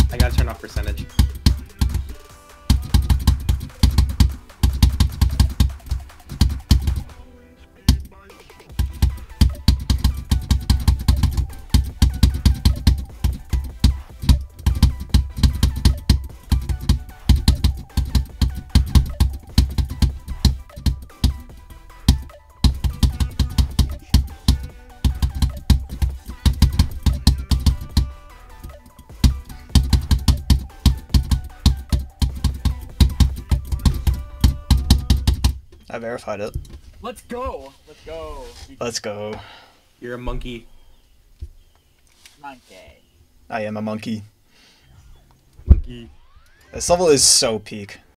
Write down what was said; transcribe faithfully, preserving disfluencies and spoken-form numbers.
I gotta turn off percentage. I verified it. Let's go. Let's go. Let's go. You're a monkey. Monkey. I am a monkey. Monkey. This level is so peak.